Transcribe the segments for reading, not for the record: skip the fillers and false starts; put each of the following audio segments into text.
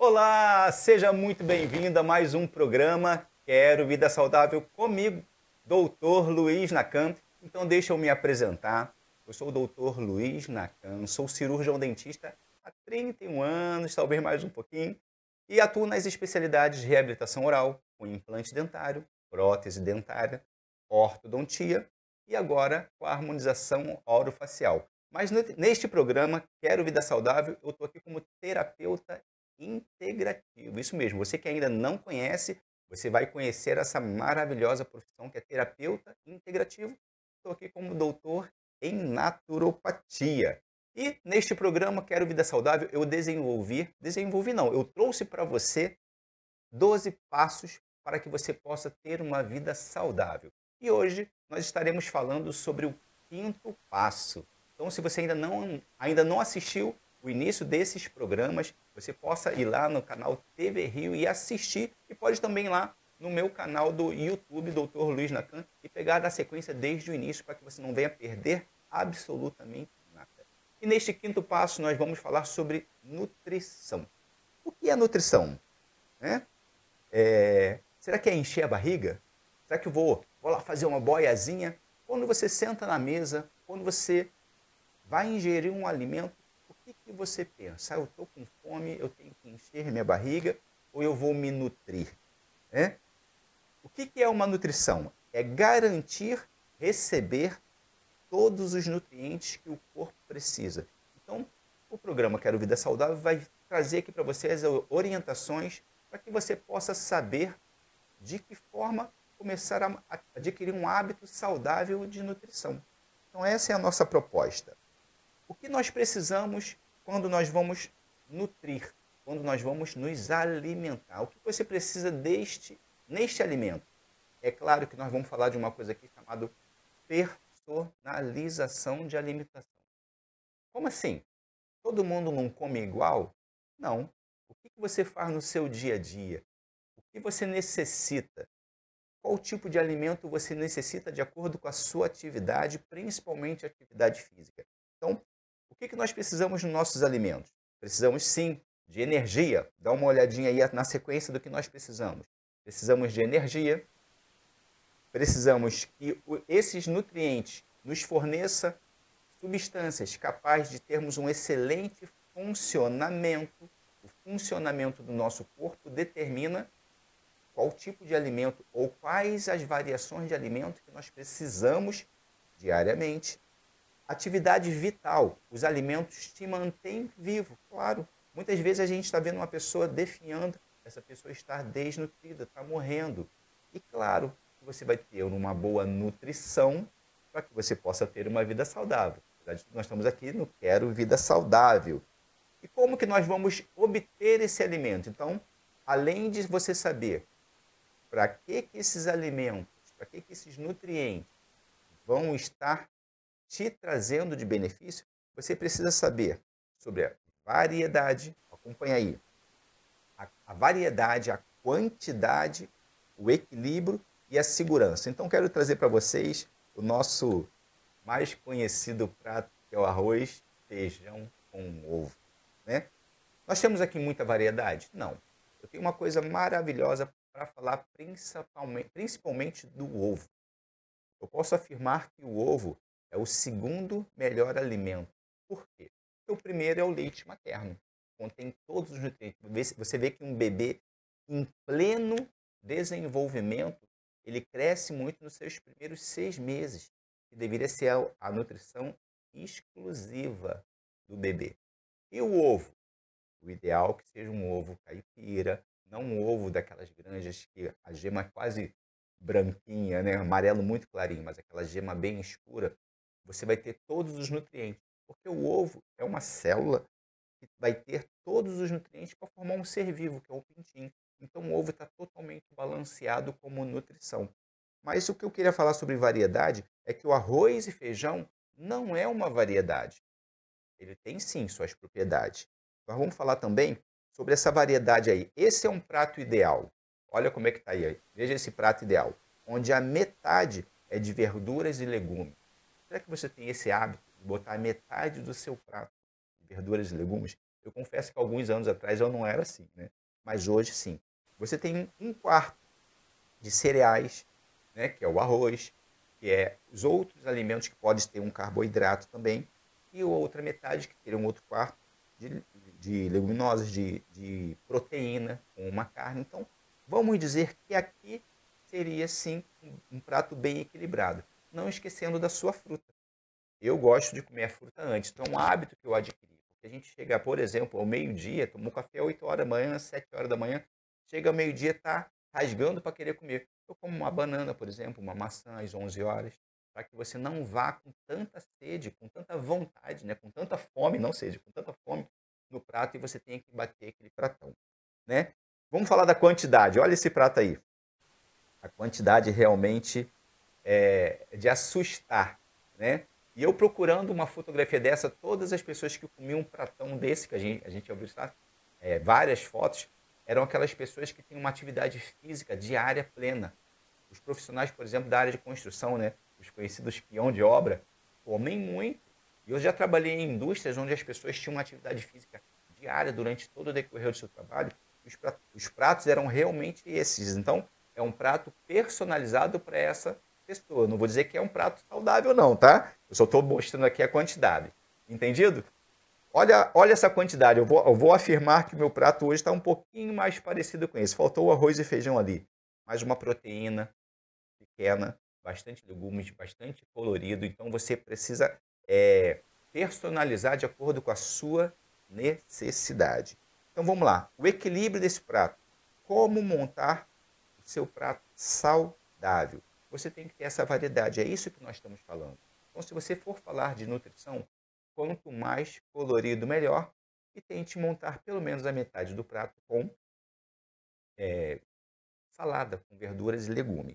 Olá, seja muito bem-vindo a mais um programa Quero Vida Saudável comigo, Dr. Luiz Nakam. Então deixa eu me apresentar. Eu sou o Dr. Luiz Nakam, sou cirurgião dentista há 31 anos, talvez mais um pouquinho, e atuo nas especialidades de reabilitação oral, com implante dentário, prótese dentária, ortodontia e agora com a harmonização orofacial. Mas neste programa, Quero Vida Saudável, eu estou aqui como terapeuta integrativo. Isso mesmo, você que ainda não conhece, você vai conhecer essa maravilhosa profissão que é terapeuta integrativo. Estou aqui como doutor em naturopatia. E neste programa, Quero Vida Saudável, eu desenvolvi não, eu trouxe para você 12 passos para que você possa ter uma vida saudável. E hoje nós estaremos falando sobre o quinto passo. Então, se você ainda não assistiu o início desses programas, você possa ir lá no canal TV Rio e assistir. E pode também ir lá no meu canal do YouTube, Dr. Luiz Nakam, e pegar da sequência desde o início para que você não venha perder absolutamente nada. E neste quinto passo nós vamos falar sobre nutrição. O que é nutrição? Será que é encher a barriga? Será que eu vou lá fazer uma boiazinha? Quando você senta na mesa, quando você vai ingerir um alimento, o que você pensa? Eu estou com fome, eu tenho que encher minha barriga ou eu vou me nutrir? O que é uma nutrição? É garantir receber todos os nutrientes que o corpo precisa. Então, o programa Quero Vida Saudável vai trazer aqui para você as orientações para que você possa saber de que forma começar a adquirir um hábito saudável de nutrição. Então, essa é a nossa proposta. O que nós precisamos quando nós vamos nutrir, quando nós vamos nos alimentar? O que você precisa neste alimento? É claro que nós vamos falar de uma coisa aqui chamada personalização de alimentação. Como assim? Todo mundo não come igual? Não. O que você faz no seu dia a dia? O que você necessita? Qual tipo de alimento você necessita de acordo com a sua atividade, principalmente a atividade física? Então, o que nós precisamos nos nossos alimentos? Precisamos sim de energia. Dá uma olhadinha aí na sequência do que nós precisamos. Precisamos de energia, precisamos que esses nutrientes nos forneçam substâncias capazes de termos um excelente funcionamento. O funcionamento do nosso corpo determina qual tipo de alimento ou quais as variações de alimento que nós precisamos diariamente. Atividade vital. Os alimentos te mantêm vivo, claro. Muitas vezes a gente está vendo uma pessoa definhando, essa pessoa está desnutrida, está morrendo. E claro, você vai ter uma boa nutrição para que você possa ter uma vida saudável. Nós estamos aqui no Quero Vida Saudável. E como que nós vamos obter esse alimento? Então, além de você saber para que esses alimentos, para que esses nutrientes vão estar te trazendo de benefício, você precisa saber sobre a variedade, acompanha aí, a variedade, a quantidade, o equilíbrio e a segurança. Então, quero trazer para vocês o nosso mais conhecido prato, que é o arroz, feijão com ovo. Nós temos aqui muita variedade? Não. Eu tenho uma coisa maravilhosa para falar principalmente do ovo. Eu posso afirmar que o ovo é o segundo melhor alimento. Por quê? Porque o primeiro é o leite materno. Contém todos os nutrientes. Você vê que um bebê em pleno desenvolvimento, ele cresce muito nos seus primeiros 6 meses, que deveria ser a nutrição exclusiva do bebê. E o ovo? O ideal é que seja um ovo caipira, não um ovo daquelas granjas que a gema é quase branquinha, amarelo muito clarinho, mas aquela gema bem escura. Você vai ter todos os nutrientes, porque o ovo é uma célula que vai ter todos os nutrientes para formar um ser vivo, que é o pintinho. Então o ovo está totalmente balanceado como nutrição. Mas o que eu queria falar sobre variedade é que o arroz e feijão não é uma variedade. Ele tem sim suas propriedades. Mas vamos falar também sobre essa variedade aí. Esse é um prato ideal. Olha como é que está aí. Veja esse prato ideal, onde a metade é de verduras e legumes. Será que você tem esse hábito de botar a metade do seu prato de verduras e legumes? Eu confesso que alguns anos atrás eu não era assim, mas hoje sim. Você tem um quarto de cereais, né, que é o arroz, que é os outros alimentos que podem ter um carboidrato também, e a outra metade, que teria um outro quarto, de leguminosas, de proteína, com uma carne. Então, vamos dizer que aqui seria, sim, um prato bem equilibrado. Não esquecendo da sua fruta. Eu gosto de comer a fruta antes, então é um hábito que eu adquiri. Porque a gente chega, por exemplo, ao meio-dia, tomou café às 8 horas da manhã, 7 horas da manhã, chega ao meio-dia, está rasgando para querer comer. Eu como uma banana, por exemplo, uma maçã às 11 horas, para que você não vá com tanta sede, com tanta vontade, né, com tanta fome, não sede, com tanta fome no prato e você tenha que bater aquele pratão, né? Vamos falar da quantidade. Olha esse prato aí. A quantidade realmente é de assustar, né? E eu procurando uma fotografia dessa, todas as pessoas que comiam um pratão desse, que a gente já ouviu falar, várias fotos, eram aquelas pessoas que têm uma atividade física diária plena. Os profissionais, por exemplo, da área de construção, né? Os conhecidos peão de obra, comem muito. E eu já trabalhei em indústrias onde as pessoas tinham uma atividade física diária durante todo o decorrer do seu trabalho. Os pratos eram realmente esses. Então, é um prato personalizado para essa pessoa. Não vou dizer que é um prato saudável, não, tá? Eu só estou mostrando aqui a quantidade. Entendido? Olha essa quantidade. Eu vou afirmar que o meu prato hoje está um pouquinho mais parecido com esse. Faltou o arroz e feijão ali. Mais uma proteína pequena, bastante legumes, bastante colorido. Então você precisa personalizar de acordo com a sua necessidade. Então vamos lá. O equilíbrio desse prato. Como montar o seu prato saudável? Você tem que ter essa variedade. É isso que nós estamos falando. Então, se você for falar de nutrição, quanto mais colorido, melhor. E tente montar pelo menos a metade do prato com salada, com verduras e legumes.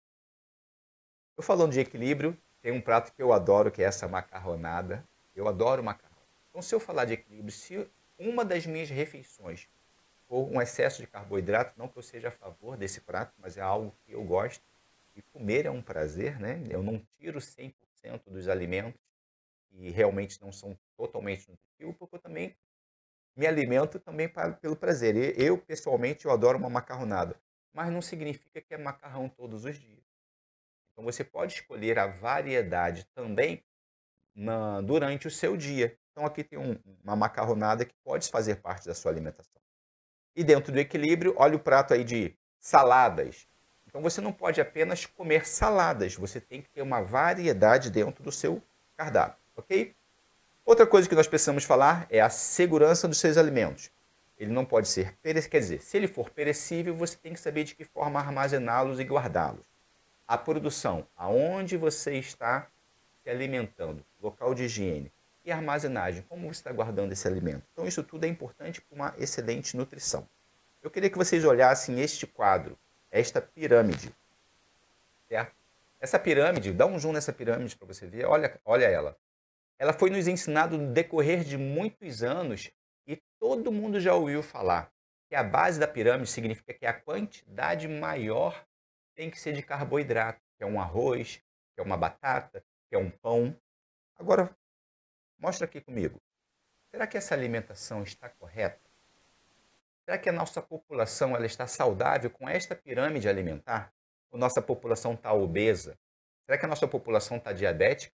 Eu falando de equilíbrio, tem um prato que eu adoro, que é essa macarronada. Eu adoro macarrão. Então, se eu falar de equilíbrio, se uma das minhas refeições for um excesso de carboidrato, não que eu seja a favor desse prato, mas é algo que eu gosto, e comer é um prazer, né? Eu não tiro 100% dos alimentos que realmente não são totalmente nutritivos, porque eu também me alimento também pelo prazer. Eu, pessoalmente, eu adoro uma macarronada, mas não significa que é macarrão todos os dias. Então você pode escolher a variedade também durante o seu dia. Então aqui tem uma macarronada que pode fazer parte da sua alimentação. E dentro do equilíbrio, olha o prato aí de saladas. Então você não pode apenas comer saladas, você tem que ter uma variedade dentro do seu cardápio, ok? Outra coisa que nós precisamos falar é a segurança dos seus alimentos. Ele não pode ser perecível, quer dizer, se ele for perecível, você tem que saber de que forma armazená-los e guardá-los. A produção, aonde você está se alimentando, local de higiene e armazenagem, como você está guardando esse alimento. Então isso tudo é importante para uma excelente nutrição. Eu queria que vocês olhassem este quadro, esta pirâmide, certo? Essa pirâmide, dá um zoom nessa pirâmide para você ver, olha ela. Ela foi nos ensinada no decorrer de muitos anos e todo mundo já ouviu falar que a base da pirâmide significa que a quantidade maior tem que ser de carboidrato, que é um arroz, que é uma batata, que é um pão. Agora, mostra aqui comigo. Será que essa alimentação está correta? Será que a nossa população ela está saudável com esta pirâmide alimentar? Ou nossa população está obesa? Será que a nossa população está diabética?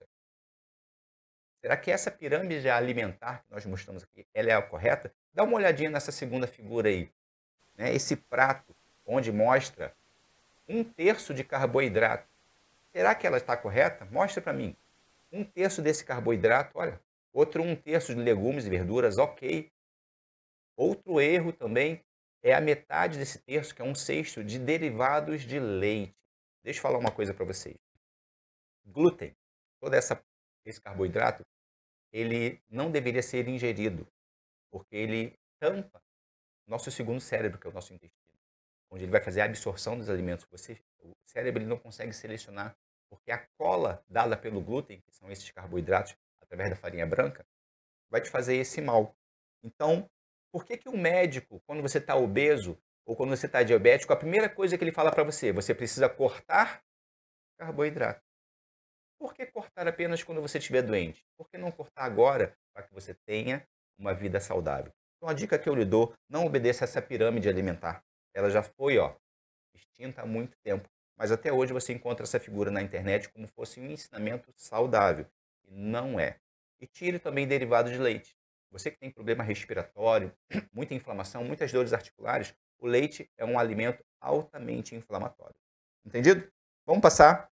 Será que essa pirâmide alimentar que nós mostramos aqui, ela é a correta? Dá uma olhadinha nessa segunda figura aí, né? Esse prato onde mostra 1/3 de carboidrato. Será que ela está correta? Mostra para mim. 1/3 desse carboidrato, olha. Outro 1/3 de legumes e verduras, ok. Outro erro também é a metade desse terço, que é 1/6 de derivados de leite. Deixa eu falar uma coisa para vocês. Glúten, esse carboidrato, ele não deveria ser ingerido, porque ele tampa nosso segundo cérebro, que é o nosso intestino, onde ele vai fazer a absorção dos alimentos. O cérebro ele não consegue selecionar, porque a cola dada pelo glúten, que são esses carboidratos, através da farinha branca, vai te fazer esse mal. Então, por que que o médico, quando você está obeso ou quando você está diabético, a primeira coisa que ele fala para você precisa cortar carboidrato? Por que cortar apenas quando você estiver doente? Por que não cortar agora para que você tenha uma vida saudável? Então a dica que eu lhe dou, não obedeça essa pirâmide alimentar. Ela já foi, extinta há muito tempo. Mas até hoje você encontra essa figura na internet como fosse um ensinamento saudável. E não é. E tire também derivado de leite. Você que tem problema respiratório, muita inflamação, muitas dores articulares, o leite é um alimento altamente inflamatório. Entendido? Vamos passar.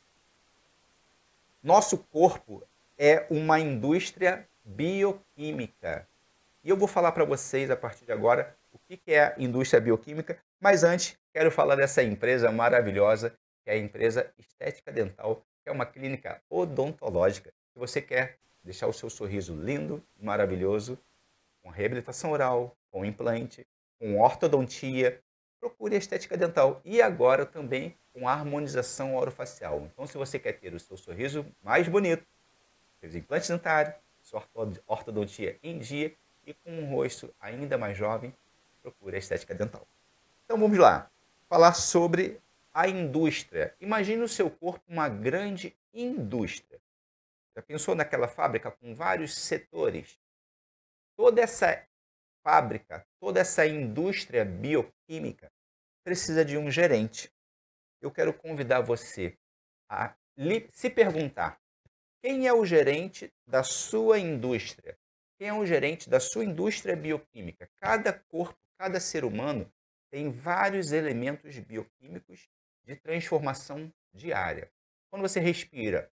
Nosso corpo é uma indústria bioquímica. E eu vou falar para vocês a partir de agora o que é a indústria bioquímica, mas antes quero falar dessa empresa maravilhosa, que é a empresa Estética Dental, que é uma clínica odontológica. Se você quer deixar o seu sorriso lindo, maravilhoso, com reabilitação oral, com implante, com ortodontia, procure a Estética Dental. E agora também com harmonização orofacial. Então, se você quer ter o seu sorriso mais bonito, seus implantes dentários, sua ortodontia em dia e com um rosto ainda mais jovem, procure a Estética Dental. Então vamos lá, falar sobre a indústria. Imagine o seu corpo uma grande indústria. Já pensou naquela fábrica com vários setores? Toda essa fábrica, toda essa indústria bioquímica precisa de um gerente. Eu quero convidar você a se perguntar: quem é o gerente da sua indústria? Quem é o gerente da sua indústria bioquímica? Cada corpo, cada ser humano tem vários elementos bioquímicos de transformação diária. Quando você respira,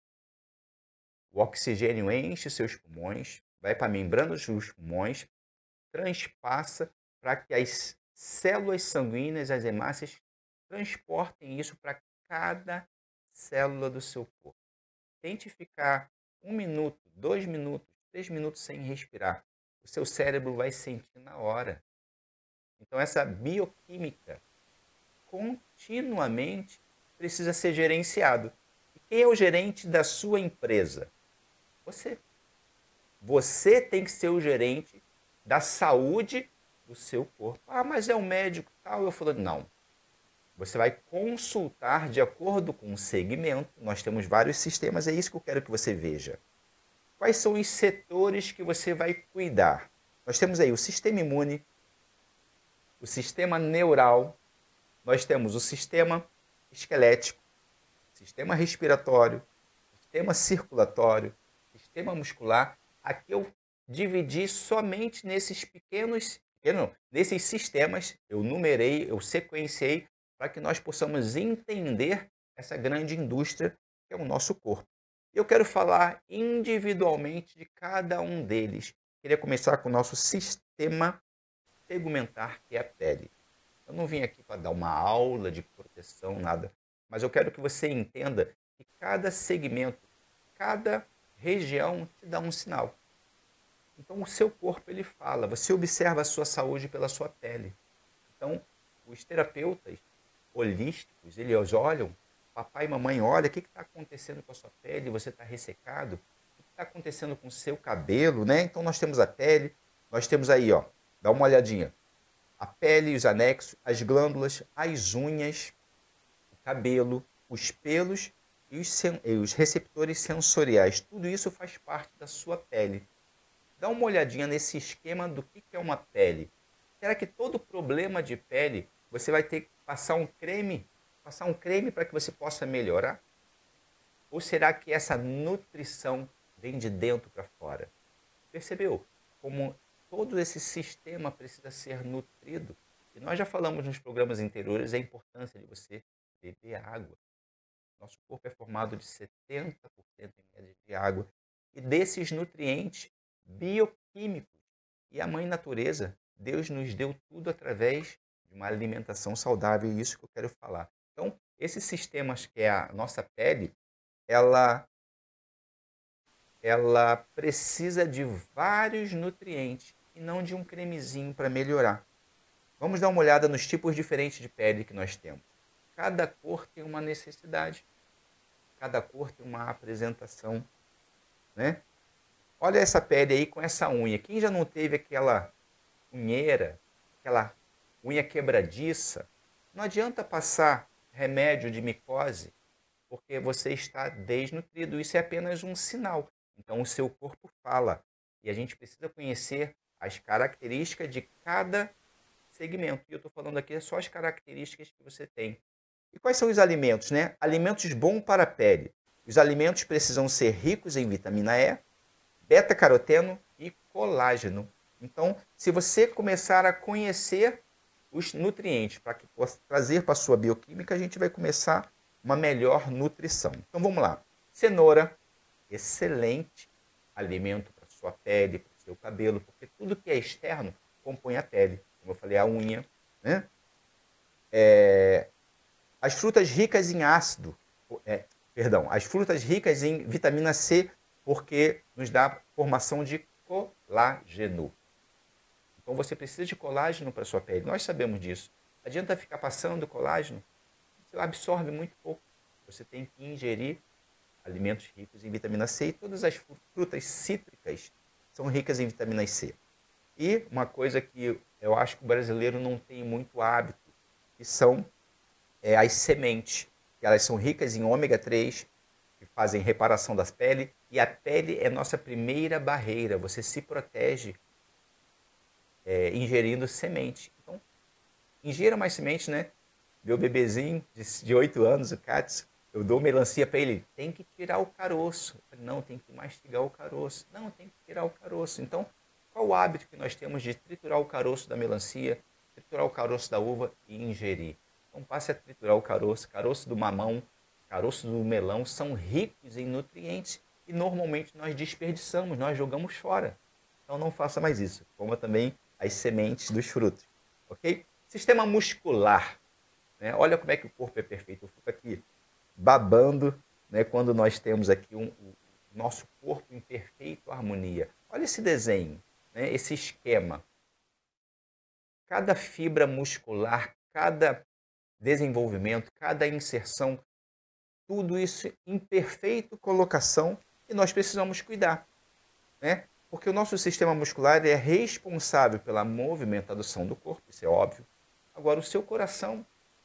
o oxigênio enche seus pulmões, vai para a membrana dos pulmões, transpassa para que as células sanguíneas, as hemácias, transportem isso para cada célula do seu corpo. Tente ficar 1 minuto, 2 minutos, 3 minutos sem respirar. O seu cérebro vai sentir na hora. Então, essa bioquímica continuamente precisa ser gerenciado. E quem é o gerente da sua empresa? Você. Você tem que ser o gerente da saúde do seu corpo. Ah, mas é um médico tal. Eu falo, não. Você vai consultar de acordo com o segmento. Nós temos vários sistemas, é isso que eu quero que você veja. Quais são os setores que você vai cuidar? Nós temos aí o sistema imune, o sistema neural, nós temos o sistema esquelético, sistema respiratório, sistema circulatório, sistema muscular. Aqui eu dividi somente nesses nesses sistemas, eu numerei, eu sequenciei para que nós possamos entender essa grande indústria que é o nosso corpo. Eu quero falar individualmente de cada um deles. Queria começar com o nosso sistema tegumentar, que é a pele. Eu não vim aqui para dar uma aula de proteção, nada, mas eu quero que você entenda que cada segmento, cada região te dá um sinal. Então o seu corpo ele fala, você observa a sua saúde pela sua pele. Então os terapeutas holísticos, eles olham, papai e mamãe, olha, o que está acontecendo com a sua pele? Você está ressecado? O que está acontecendo com o seu cabelo, né? Então nós temos a pele, nós temos aí, dá uma olhadinha, a pele, os anexos, as glândulas, as unhas, o cabelo, os pelos e os receptores sensoriais. Tudo isso faz parte da sua pele. Dá uma olhadinha nesse esquema do que é uma pele. Será que todo problema de pele você vai ter que passar um creme? Passar um creme para que você possa melhorar? Ou será que essa nutrição vem de dentro para fora? Percebeu como todo esse sistema precisa ser nutrido? E nós já falamos nos programas anteriores a importância de você beber água. Nosso corpo é formado de 70% em média de água. E desses nutrientes bioquímicos. E a Mãe Natureza, Deus nos deu tudo através de uma alimentação saudável, e isso que eu quero falar. Então, esses sistemas que é a nossa pele, ela precisa de vários nutrientes e não de um cremezinho para melhorar. Vamos dar uma olhada nos tipos diferentes de pele que nós temos. Cada cor tem uma necessidade, cada cor tem uma apresentação, né? Olha essa pele aí com essa unha. Quem já não teve aquela unheira, aquela unha quebradiça? Não adianta passar remédio de micose, porque você está desnutrido. Isso é apenas um sinal. Então o seu corpo fala. E a gente precisa conhecer as características de cada segmento. E eu estou falando aqui só as características que você tem. E quais são os alimentos, né? Alimentos bons para a pele. Os alimentos precisam ser ricos em vitamina E, beta-caroteno e colágeno. Então, se você começar a conhecer os nutrientes para que possa trazer para a sua bioquímica, a gente vai começar uma melhor nutrição. Então, vamos lá. Cenoura, excelente alimento para a sua pele, para o seu cabelo, porque tudo que é externo compõe a pele. Como eu falei, a unha, né? As frutas ricas em ácido, as frutas ricas em vitamina C, porque nos dá formação de colágeno. Então você precisa de colágeno para a sua pele. Nós sabemos disso. Não adianta ficar passando colágeno, você absorve muito pouco. Você tem que ingerir alimentos ricos em vitamina C e todas as frutas cítricas são ricas em vitamina C. E uma coisa que eu acho que o brasileiro não tem muito hábito, que são as sementes. Elas são ricas em ômega 3, que fazem reparação das peles, e a pele é nossa primeira barreira. Você se protege ingerindo semente. Então, ingira mais semente, né? Meu bebezinho de 8 anos, o Katsu, eu dou melancia para ele, tem que tirar o caroço. Não, tem que mastigar o caroço. Não, tem que tirar o caroço. Então, qual o hábito que nós temos de triturar o caroço da melancia, triturar o caroço da uva e ingerir? Então, passe a triturar o caroço do mamão, caroço do melão, são ricos em nutrientes e normalmente nós desperdiçamos, nós jogamos fora. Então, não faça mais isso. Coma também as sementes dos frutos, ok? Sistema muscular. Né? Olha como é que o corpo é perfeito. Eu fico aqui babando, né, quando nós temos aqui o nosso corpo em perfeita harmonia. Olha esse desenho, né, esse esquema. Cada fibra muscular, cada desenvolvimento, cada inserção, tudo isso em perfeita colocação e nós precisamos cuidar, né? Porque o nosso sistema muscular é responsável pela movimentação do corpo, isso é óbvio. Agora, o seu coração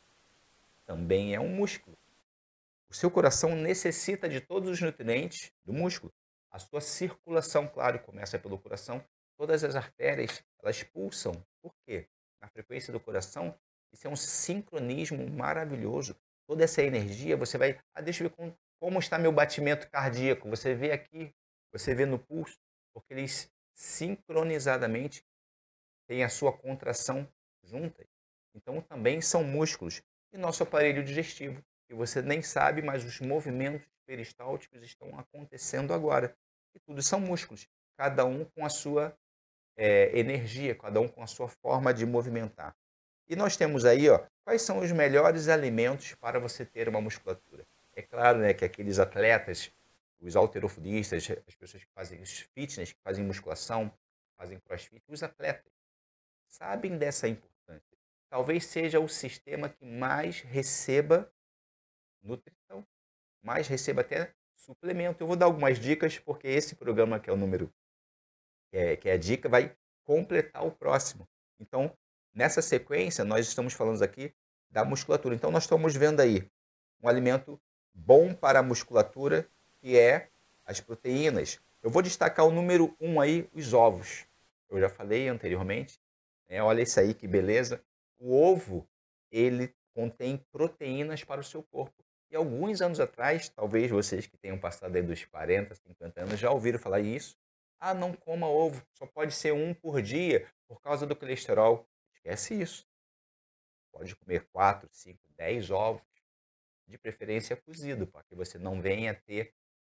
também é um músculo. O seu coração necessita de todos os nutrientes do músculo. A sua circulação, claro, começa pelo coração. Todas as artérias, elas pulsam. Por quê? Na frequência do coração, isso é um sincronismo maravilhoso. Toda essa energia, você vai... deixa eu ver como está meu batimento cardíaco. Você vê aqui, você vê no pulso, porque eles sincronizadamente têm a sua contração juntas. Então, também são músculos. E nosso aparelho digestivo, que você nem sabe, mas os movimentos peristálticos estão acontecendo agora. E tudo são músculos, cada um com a sua energia, cada um com a sua forma de movimentar. E nós temos aí, ó, quais são os melhores alimentos para você ter uma musculatura. É claro, né, que aqueles atletas, os halterofilistas, as pessoas que fazem os fitness, que fazem musculação, fazem crossfit, os atletas sabem dessa importância. Talvez seja o sistema que mais receba nutrição, mais receba até suplemento. Eu vou dar algumas dicas, porque esse programa, que é o número, que é a dica, vai completar o próximo. Então, nessa sequência, nós estamos falando aqui da musculatura. Então, nós estamos vendo aí um alimento bom para a musculatura, que é as proteínas. Eu vou destacar o número 1 aí, os ovos. Eu já falei anteriormente, né? Olha isso aí, que beleza. O ovo, ele contém proteínas para o seu corpo. E alguns anos atrás, talvez vocês que tenham passado aí dos 40, 50 anos, já ouviram falar isso. Ah, não coma ovo, só pode ser um por dia por causa do colesterol. Esquece isso. Pode comer 4, 5, 10 ovos, de preferência cozido, para que você não venha ter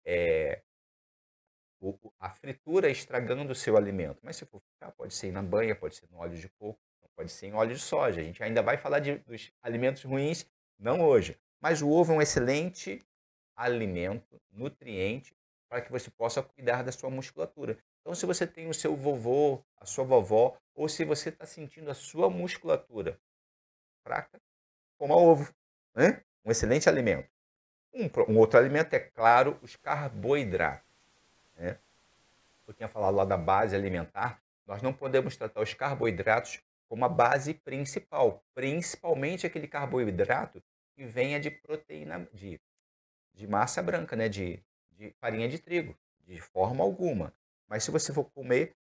a fritura estragando o seu alimento. Mas se for fritar, pode ser na banha, pode ser no óleo de coco, pode ser em óleo de soja. A gente ainda vai falar dos alimentos ruins, não hoje. Mas o ovo é um excelente alimento, nutriente, para que você possa cuidar da sua musculatura. Então, se você tem o seu vovô, a sua vovó, ou se você está sentindo a sua musculatura fraca, coma ovo, né? Um excelente alimento. Um outro alimento é, claro, os carboidratos, né? Eu tinha falado lá da base alimentar. Nós não podemos tratar os carboidratos como a base principal, principalmente aquele carboidrato que venha de proteína, de massa branca, né? de farinha de trigo, de forma alguma. Mas se você for comer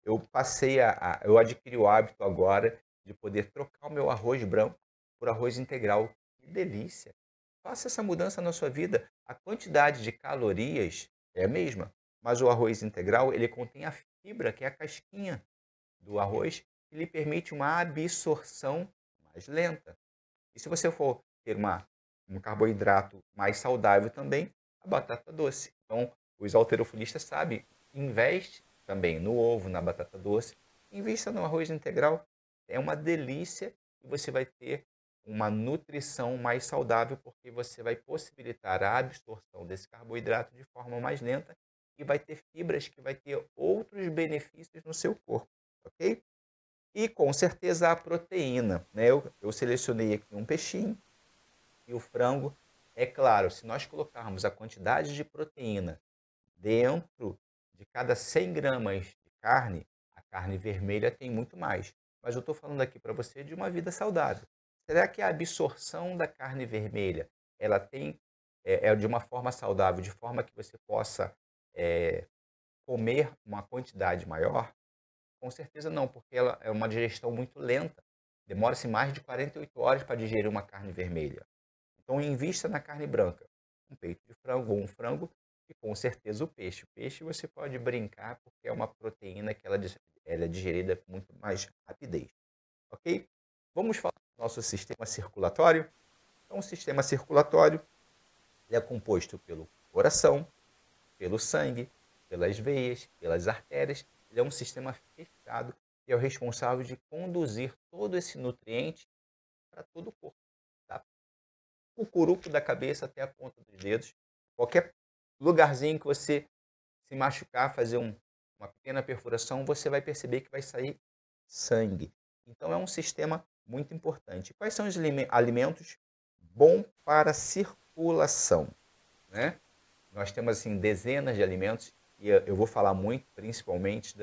eu adquiri o hábito agora de poder trocar o meu arroz branco por arroz integral. Que delícia! Faça essa mudança na sua vida. A quantidade de calorias é a mesma, mas o arroz integral, ele contém a fibra, que é a casquinha do arroz, que lhe permite uma absorção mais lenta. E se você for ter um carboidrato mais saudável também, a batata doce. Então, os halterofilistas sabem, investe também no ovo, na batata doce, invista no arroz integral. É uma delícia e você vai ter uma nutrição mais saudável, porque você vai possibilitar a absorção desse carboidrato de forma mais lenta e vai ter fibras que vai ter outros benefícios no seu corpo, ok? E com certeza a proteína, né? Eu selecionei aqui um peixinho e o frango. É claro, se nós colocarmos a quantidade de proteína dentro de cada 100 gramas de carne, a carne vermelha tem muito mais. Mas eu estou falando aqui para você de uma vida saudável. Será que a absorção da carne vermelha ela é de uma forma saudável, de forma que você possa comer uma quantidade maior? Com certeza não, porque ela é uma digestão muito lenta. Demora-se mais de 48 horas para digerir uma carne vermelha. Então, invista na carne branca. Um peito de frango ou um frango e, com certeza, o peixe. O peixe você pode brincar porque é uma proteína que ela é digerida com muito mais rapidez. Ok? Vamos falar do nosso sistema circulatório. Então, o sistema circulatório ele é composto pelo coração, pelo sangue, pelas veias, pelas artérias. Ele é um sistema fechado e é o responsável de conduzir todo esse nutriente para todo o corpo. Tá? O curuco da cabeça até a ponta dos dedos. Qualquer lugarzinho que você se machucar, fazer uma pequena perfuração, você vai perceber que vai sair sangue. Então é um sistema muito importante. Quais são os alimentos bons para a circulação? Né? Nós temos assim, dezenas de alimentos e eu vou falar muito, principalmente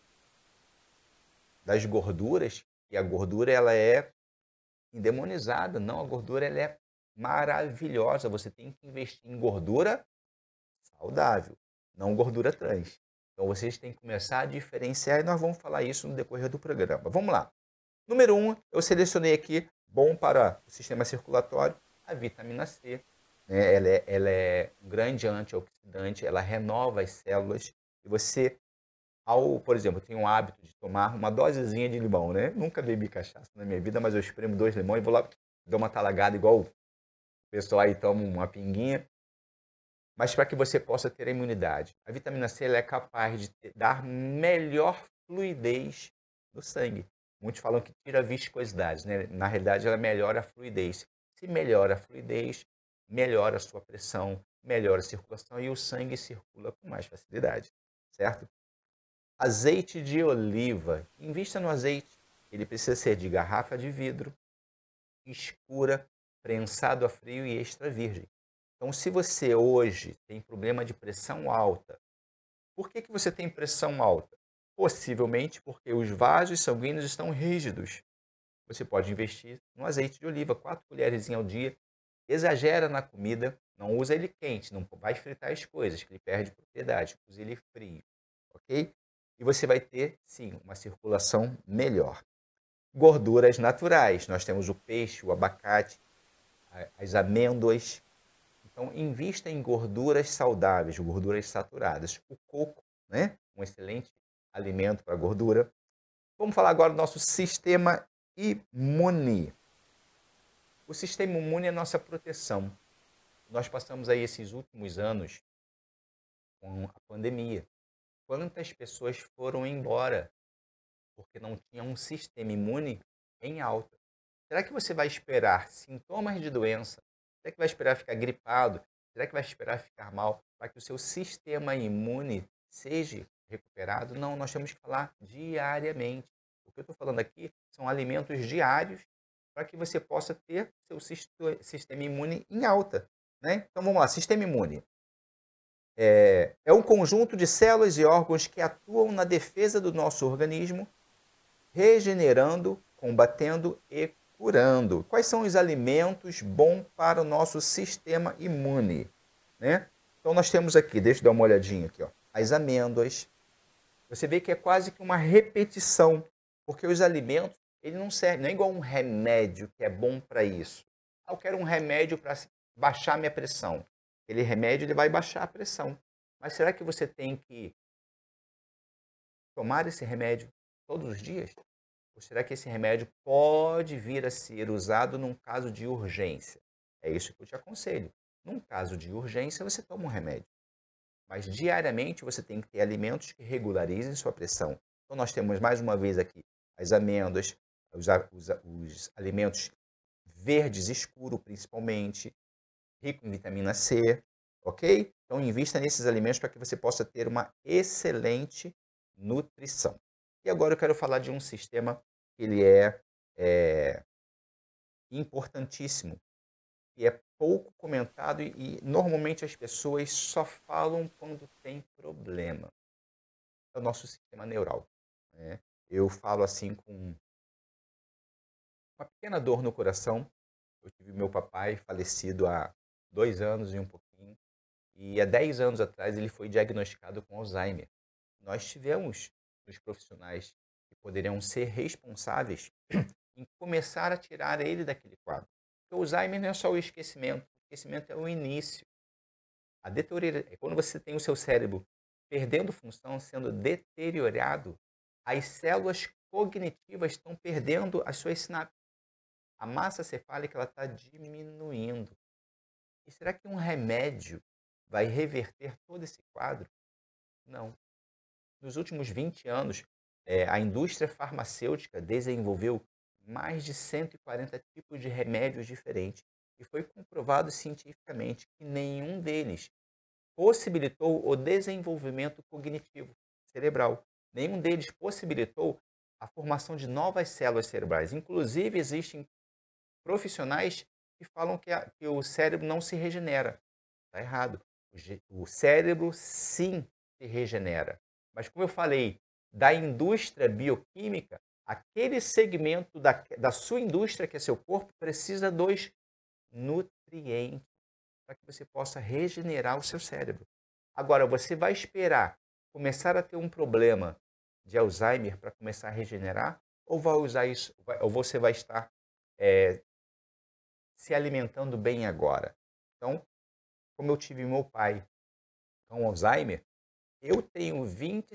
das gorduras, e a gordura ela é endemonizada. Não, a gordura ela é maravilhosa. Você tem que investir em gordura saudável, não gordura trans. Então vocês têm que começar a diferenciar e nós vamos falar isso no decorrer do programa. Vamos lá. Número 1, eu selecionei aqui, bom para o sistema circulatório, a vitamina C. Né? Ela é um grande antioxidante, ela renova as células. E você, por exemplo, eu tenho um hábito de tomar uma dosezinha de limão, né? Nunca bebi cachaça na minha vida, mas eu espremo 2 limões e vou lá, dou uma talagada igual o pessoal aí toma uma pinguinha. Mas para que você possa ter a imunidade. A vitamina C ela é capaz de dar melhor fluidez no sangue. Muitos falam que tira a viscosidade, né? Na realidade, ela melhora a fluidez. Se melhora a fluidez, melhora a sua pressão, melhora a circulação e o sangue circula com mais facilidade, certo? Azeite de oliva. Invista no azeite. Ele precisa ser de garrafa de vidro, escura, prensado a frio e extra virgem. Então, se você hoje tem problema de pressão alta, por que você tem pressão alta? Possivelmente porque os vasos sanguíneos estão rígidos. Você pode investir no azeite de oliva, 4 colheres ao dia. Exagera na comida, não usa ele quente, não vai fritar as coisas, que ele perde propriedade. Use ele frio, ok? E você vai ter, sim, uma circulação melhor. Gorduras naturais, nós temos o peixe, o abacate, as amêndoas. Então, invista em gorduras saudáveis, gorduras saturadas. O coco, né? Um excelente alimento para gordura. Vamos falar agora do nosso sistema imune. O sistema imune é a nossa proteção. Nós passamos aí esses últimos anos com a pandemia. Quantas pessoas foram embora porque não tinham um sistema imune em alta? Será que você vai esperar sintomas de doença? Será que vai esperar ficar gripado? Será que vai esperar ficar mal para que o seu sistema imune seja recuperado? Não, nós temos que falar diariamente. O que eu estou falando aqui são alimentos diários para que você possa ter seu sistema imune em alta. Né? Então vamos lá, sistema imune. É um conjunto de células e órgãos que atuam na defesa do nosso organismo, regenerando, combatendo e curando. Quais são os alimentos bons para o nosso sistema imune? Né? Então nós temos aqui, deixa eu dar uma olhadinha aqui, ó, as amêndoas. Você vê que é quase que uma repetição, porque os alimentos, ele não serve, não é igual um remédio que é bom para isso. Eu quero um remédio para baixar minha pressão. Aquele remédio ele vai baixar a pressão. Mas será que você tem que tomar esse remédio todos os dias? Ou será que esse remédio pode vir a ser usado num caso de urgência? É isso que eu te aconselho. Num caso de urgência, você toma um remédio. Mas diariamente você tem que ter alimentos que regularizem sua pressão. Então nós temos mais uma vez aqui as amêndoas, os alimentos verdes escuros principalmente, rico em vitamina C, ok? Então invista nesses alimentos para que você possa ter uma excelente nutrição. E agora eu quero falar de um sistema que ele é importantíssimo, que é pouco comentado e normalmente as pessoas só falam quando tem problema. É o nosso sistema neural, né? Eu falo assim com uma pequena dor no coração. Eu tive meu papai falecido há 2 anos e um pouquinho, e há 10 anos atrás ele foi diagnosticado com Alzheimer. Nós tivemos os profissionais que poderiam ser responsáveis em começar a tirar ele daquele quadro. Porque o Alzheimer não é só o esquecimento é o início. A deteriora... Quando você tem o seu cérebro perdendo função, sendo deteriorado, as células cognitivas estão perdendo as suas sinapses. A massa cefálica está diminuindo. E será que um remédio vai reverter todo esse quadro? Não. Nos últimos 20 anos, a indústria farmacêutica desenvolveu mais de 140 tipos de remédios diferentes. E foi comprovado cientificamente que nenhum deles possibilitou o desenvolvimento cognitivo cerebral. Nenhum deles possibilitou a formação de novas células cerebrais. Inclusive, existem profissionais que falam que o cérebro não se regenera. Está errado. O cérebro, sim, se regenera. Mas, como eu falei, da indústria bioquímica, aquele segmento da sua indústria, que é seu corpo, precisa dos nutrientes para que você possa regenerar o seu cérebro. Agora, você vai esperar começar a ter um problema de Alzheimer para começar a regenerar? Ou vai usar isso, ou você vai estar se alimentando bem agora? Então, como eu tive meu pai com Alzheimer, eu tenho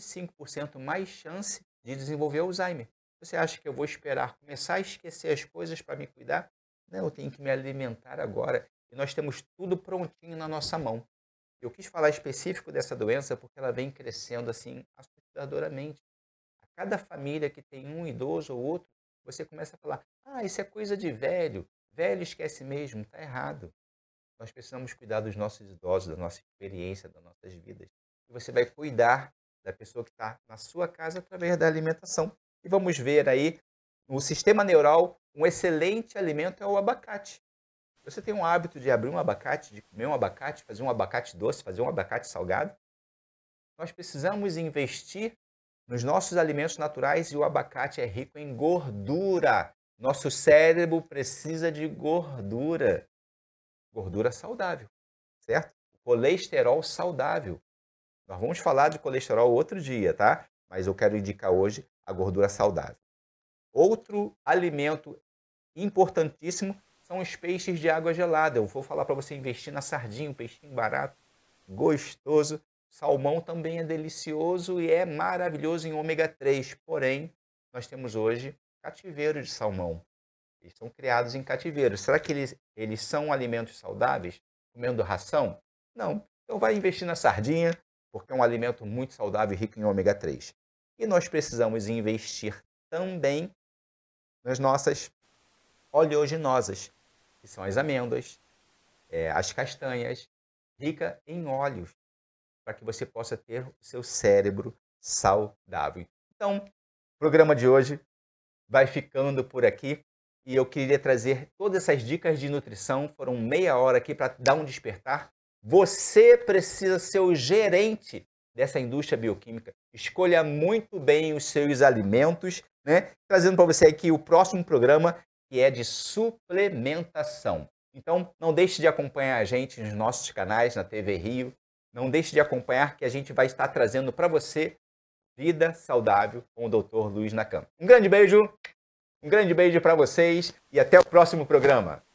25% mais chance de desenvolver Alzheimer. Você acha que eu vou esperar começar a esquecer as coisas para me cuidar? Não, eu tenho que me alimentar agora. E nós temos tudo prontinho na nossa mão. Eu quis falar específico dessa doença porque ela vem crescendo assim assustadoramente. A cada família que tem um idoso ou outro, você começa a falar: ah, isso é coisa de velho. Velho esquece mesmo. Está errado. Nós precisamos cuidar dos nossos idosos, da nossa experiência, das nossas vidas. E você vai cuidar da pessoa que está na sua casa através da alimentação. E vamos ver aí, no sistema neural, um excelente alimento é o abacate. Você tem um hábito de abrir um abacate, de comer um abacate, fazer um abacate doce, fazer um abacate salgado? Nós precisamos investir nos nossos alimentos naturais e o abacate é rico em gordura. Nosso cérebro precisa de gordura. Gordura saudável, certo? Colesterol saudável. Nós vamos falar de colesterol outro dia, tá? Mas eu quero indicar hoje a gordura saudável. Outro alimento importantíssimo são os peixes de água gelada. Eu vou falar para você investir na sardinha, um peixinho barato, gostoso. Salmão também é delicioso e é maravilhoso em ômega 3. Porém, nós temos hoje cativeiro de salmão. Eles são criados em cativeiro. Será que eles são alimentos saudáveis? Comendo ração? Não. Então vai investir na sardinha, porque é um alimento muito saudável e rico em ômega 3. E nós precisamos investir também nas nossas oleaginosas, que são as amêndoas, as castanhas, rica em óleos, para que você possa ter o seu cérebro saudável. Então, o programa de hoje vai ficando por aqui. E eu queria trazer todas essas dicas de nutrição. Foram meia hora aqui para dar um despertar. Você precisa ser o gerente dessa indústria bioquímica. Escolha muito bem os seus alimentos, né? Trazendo para você aqui o próximo programa, que é de suplementação. Então, não deixe de acompanhar a gente nos nossos canais, na TV Rio. Não deixe de acompanhar, que a gente vai estar trazendo para você Vida Saudável com o Dr. Luiz Nakam. Um grande beijo para vocês e até o próximo programa.